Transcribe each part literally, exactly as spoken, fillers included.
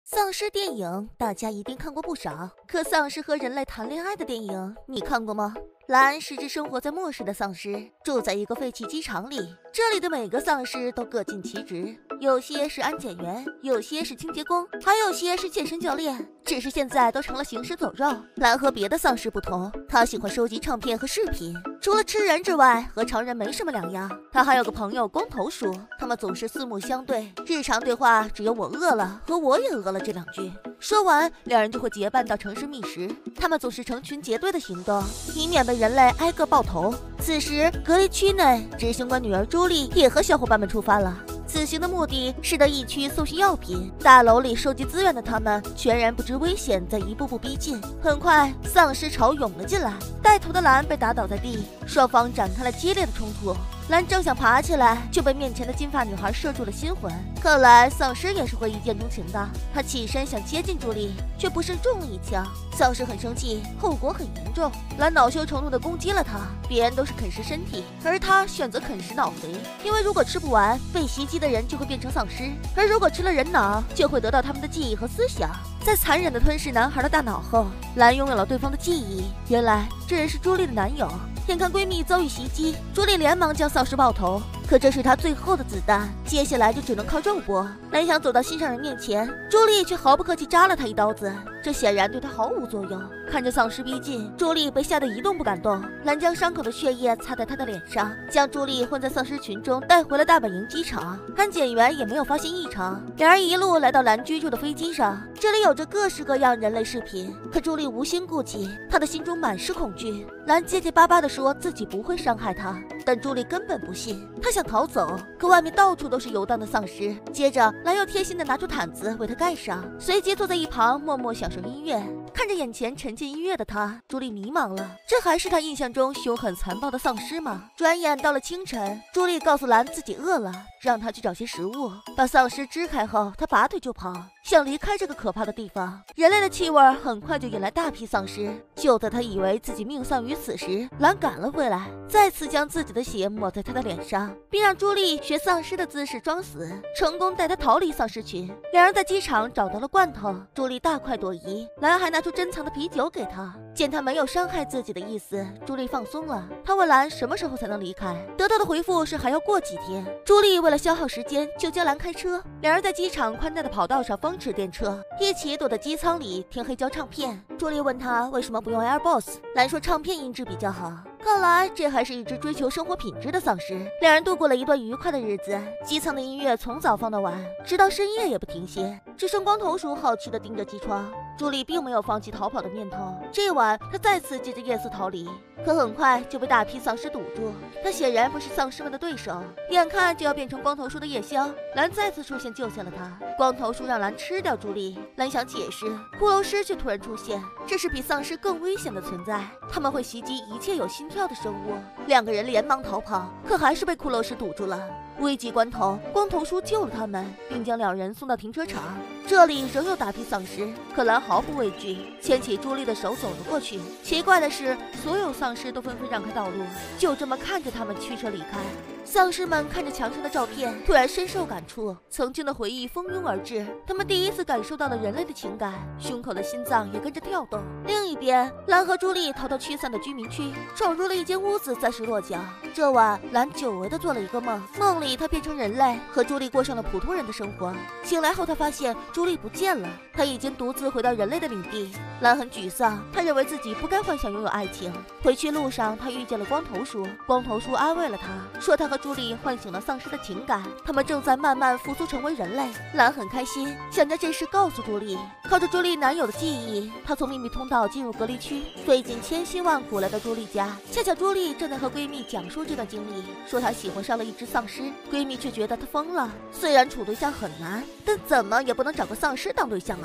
丧尸电影大家一定看过不少，可丧尸和人类谈恋爱的电影你看过吗？蓝是只生活在末世的丧尸，住在一个废弃机场里。这里的每个丧尸都各尽其职，有些是安检员，有些是清洁工，还有些是健身教练。只是现在都成了行尸走肉。蓝和别的丧尸不同，他喜欢收集唱片和视频，除了吃人之外，和常人没什么两样。他还有个朋友光头叔，他们总是四目相对，日常对话只有我饿了和我也饿了这两句。说完，两人就会结伴到城市觅食。他们总是成群结队的行动，以免被人类挨个爆头。此时，隔离区内，执行官女儿朱莉也和小伙伴们出发了。此行的目的是到疫区搜寻药品，大楼里收集资源的他们全然不知危险在一步步逼近。很快，丧尸潮涌了进来，带头的蓝被打倒在地，双方展开了激烈的冲突。蓝正想爬起来，就被面前的金发女孩射中了心魂。看来丧尸也是会一见钟情的。他起身想接近朱莉，却不慎中了一枪。丧尸很生气，后果很严重。蓝恼羞成怒地攻击了他。别人都是啃食身体，而他选择啃食脑髓，因为如果吃不完，被袭击的人就会变成丧尸；而如果吃了人脑，就会得到他们的记忆和思想。在残忍地吞噬男孩的大脑后，蓝拥有了对方的记忆。原来这人是朱莉的男友。眼看闺蜜遭遇袭击，朱莉连忙将丧尸爆头，可这是她最后的子弹，接下来就只能靠肉搏。蓝想走到心上人面前，朱莉却毫不客气扎了他一刀子，这显然对他毫无作用。看着丧尸逼近，朱莉被吓得一动不敢动。蓝将伤口的血液擦在她的脸上，将朱莉混在丧尸群中带回了大本营机场。安检员也没有发现异常，两人一路来到蓝居住的飞机上，这里有着各式各样人类饰品。可朱莉无心顾及，她的心中满是恐惧。蓝结结巴巴地说自己不会伤害她，但朱莉根本不信。她想逃走，可外面到处都是游荡的丧尸。接着，蓝又贴心地拿出毯子为她盖上，随即坐在一旁默默享受音乐。看着眼前沉浸音乐的她，朱莉迷茫了，这还是她印象中凶狠残暴的丧尸吗？转眼到了清晨，朱莉告诉蓝自己饿了，让他去找些食物。把丧尸支开后，她拔腿就跑，想离开这个可怕的地方。人类的气味很快就引来大批丧尸。就在他以为自己命丧于此时，蓝赶了回来，再次将自己的血抹在他的脸上，并让朱莉学丧尸的姿势装死，成功带他逃离丧尸群。两人在机场找到了罐头，朱莉大快朵颐，蓝还拿出珍藏的啤酒给他。见他没有伤害自己的意思，朱莉放松了。他问蓝什么时候才能离开，得到的回复是还要过几天。朱莉为了消耗时间，就叫蓝开车。两人在机场宽大的跑道上风驰电掣，一起躲在机舱里听黑胶唱片。朱莉问他为什么不用 AirBoss， 蓝说唱片音质比较好。看来这还是一只追求生活品质的丧尸。两人度过了一段愉快的日子，机舱的音乐从早放到晚，直到深夜也不停歇。只剩光头叔好奇地盯着机窗。朱莉并没有放弃逃跑的念头，这晚他再次借着夜色逃离，可很快就被大批丧尸堵住。他显然不是丧尸们的对手，眼看就要变成光头叔的夜宵，蓝再次出现救下了他。光头叔让蓝吃掉朱莉，蓝想解释，骷髅狮却突然出现，这是比丧尸更危险的存在，他们会袭击一切有心跳的生物。两个人连忙逃跑，可还是被骷髅狮堵住了。危急关头，光头叔救了他们，并将两人送到停车场。这里仍有大批丧尸，可蓝毫不畏惧，牵起朱莉的手走了过去。奇怪的是，所有丧尸都纷纷让开道路，就这么看着他们驱车离开。丧尸们看着墙上的照片，突然深受感触，曾经的回忆蜂拥而至。他们第一次感受到了人类的情感，胸口的心脏也跟着跳动。另一边，蓝和朱莉逃到驱散的居民区，闯入了一间屋子，暂时落脚。这晚，蓝久违地做了一个梦，梦里他变成人类，和朱莉过上了普通人的生活。醒来后，他发现朱莉不见了，他已经独自回到人类的领地。蓝很沮丧，他认为自己不该幻想拥有爱情。回去路上，他遇见了光头叔，光头叔安慰了他，说他和朱莉唤醒了丧尸的情感，他们正在慢慢复苏成为人类。蓝很开心，想将这事告诉朱莉。靠着朱莉男友的记忆，他从秘密通道进入隔离区，费尽千辛万苦来到朱莉家。恰巧朱莉正在和闺蜜讲述这段经历，说她喜欢上了一只丧尸，闺蜜却觉得她疯了。虽然处对象很难，但怎么也不能找个丧尸当对象啊。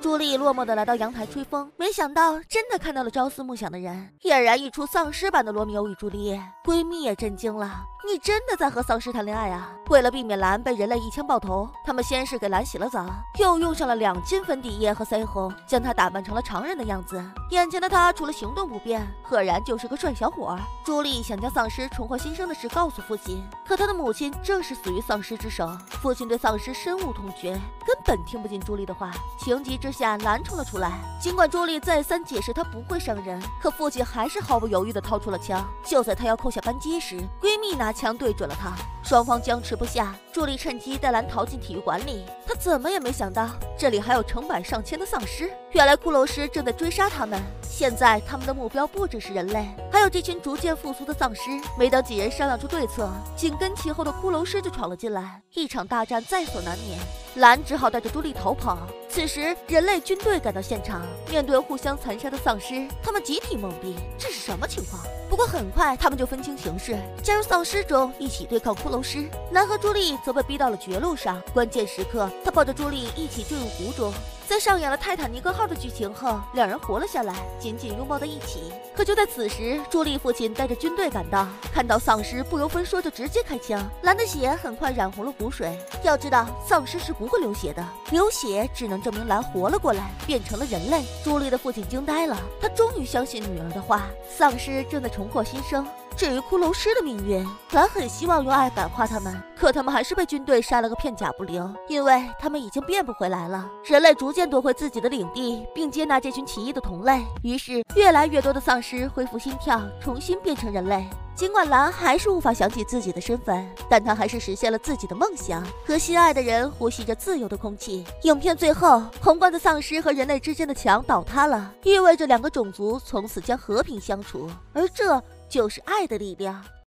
朱莉落寞地来到阳台吹风，没想到真的看到了朝思暮想的人，俨然一出丧尸版的罗密欧与朱丽叶。闺蜜也震惊了，你真的在和丧尸谈恋爱啊？为了避免蓝被人类一枪爆头，他们先是给蓝洗了澡，又用上了两斤粉底液和腮红，将她打扮成了常人的样子。眼前的她除了行动不便，赫然就是个帅小伙。朱莉想将丧尸重获新生的事告诉父亲，可她的母亲正是死于丧尸之手，父亲对丧尸深恶痛绝，根本听不进朱莉的话。情急之下，蓝冲了出来。尽管朱莉再三解释她不会伤人，可父亲还是毫不犹豫地掏出了枪。就在她要扣下扳机时，闺蜜拿枪对准了她，双方僵持不下。朱莉趁机带蓝逃进体育馆里，她怎么也没想到这里还有成百上千的丧尸。原来骷髅师正在追杀他们，现在他们的目标不只是人类，还有这群逐渐复苏的丧尸。没等几人商量出对策，紧跟其后的骷髅师就闯了进来，一场大战在所难免。蓝只好带着朱莉逃跑。此时，人类军队赶到现场，面对互相残杀的丧尸，他们集体懵逼，这是什么情况？不过很快，他们就分清形势，加入丧尸中一起对抗骷髅师。蓝和朱莉则被逼到了绝路上，关键时刻，他抱着朱莉一起坠入湖中。在上演了泰坦尼克号的剧情后，两人活了下来，紧紧拥抱在一起。可就在此时，朱莉父亲带着军队赶到，看到丧尸不由分说就直接开枪，蓝的血很快染红了湖水。要知道，丧尸是不会流血的，流血只能证明蓝活了过来，变成了人类。朱莉的父亲惊呆了，他终于相信女儿的话，丧尸正在重获新生。至于骷髅师的命运，蓝很希望用爱感化他们，可他们还是被军队杀了个片甲不留，因为他们已经变不回来了。人类逐渐夺回自己的领地，并接纳这群奇异的同类，于是越来越多的丧尸恢复心跳，重新变成人类。尽管蓝还是无法想起自己的身份，但他还是实现了自己的梦想，和心爱的人呼吸着自由的空气。影片最后，宏观的丧尸和人类之间的墙倒塌了，意味着两个种族从此将和平相处，而这就是爱的力量。